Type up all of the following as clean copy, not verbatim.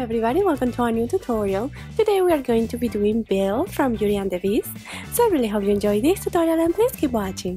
everybody, welcome to a new tutorial. Today we are going to be doing Belle from Beauty and the Beast. So I really hope you enjoy this tutorial and please keep watching.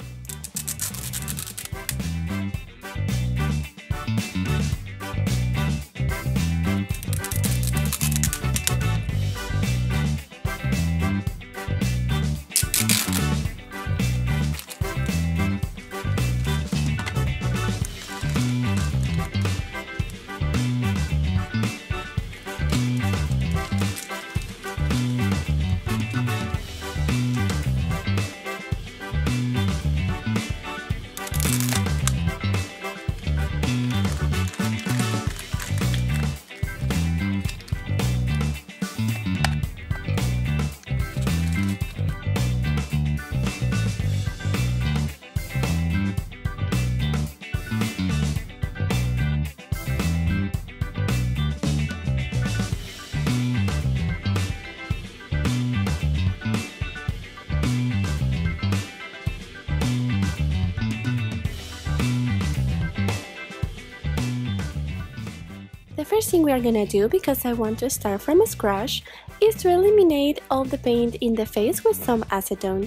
The first thing we are gonna do, because I want to start from scratch, is to eliminate all the paint in the face with some acetone.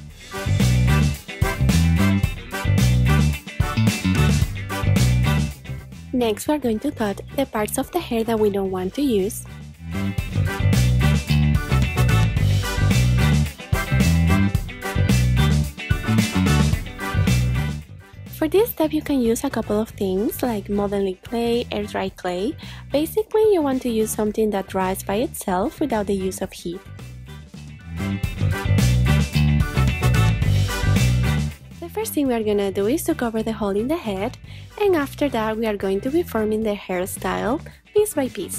Next, we are going to cut the parts of the hair that we don't want to use. For this step, you can use a couple of things like modeling clay, air dry clay. Basically, you want to use something that dries by itself without the use of heat. The first thing we are gonna do is to cover the hole in the head, and after that we are going to be forming the hairstyle piece by piece.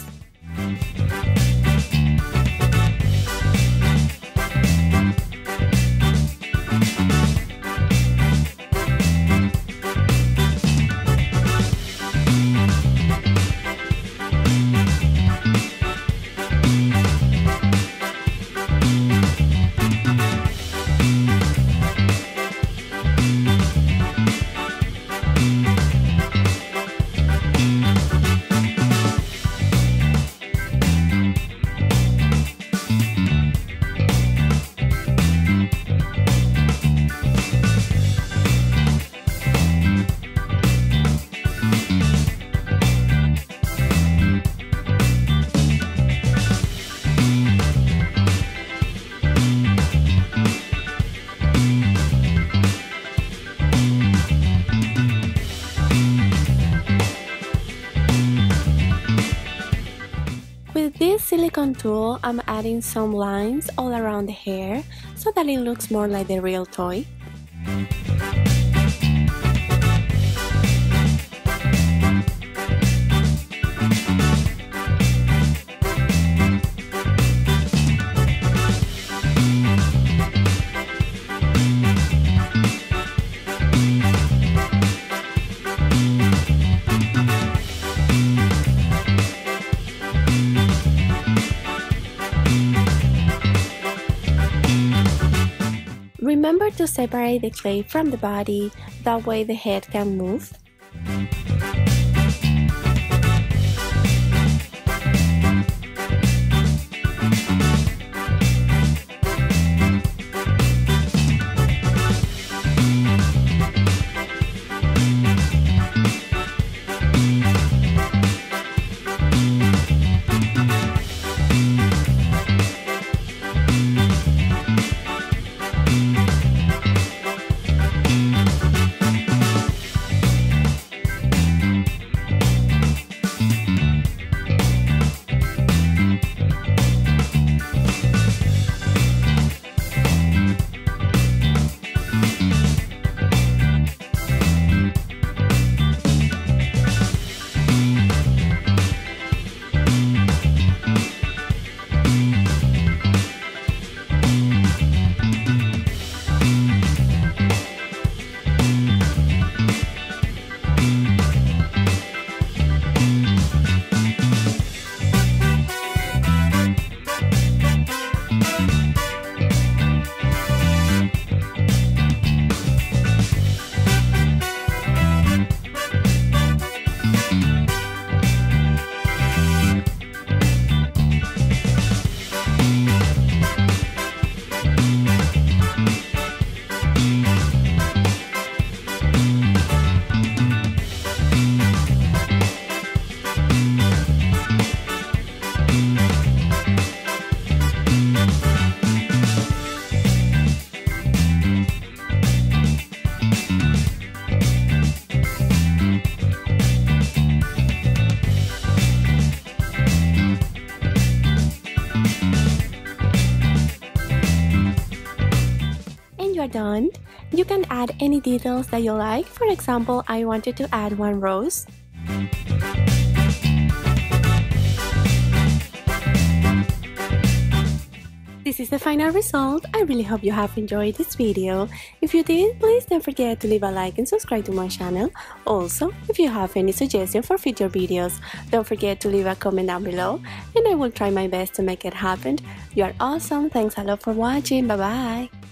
With this silicone tool, I'm adding some lines all around the hair so that it looks more like the real toy. Remember to separate the clay from the body, that way the head can move. done, you can add any details that you like. For example, I wanted to add one rose. This is the final result. I really hope you have enjoyed this video. If you did, please don't forget to leave a like and subscribe to my channel. Also, if you have any suggestions for future videos, don't forget to leave a comment down below and I will try my best to make it happen. You are awesome. Thanks a lot for watching. Bye bye.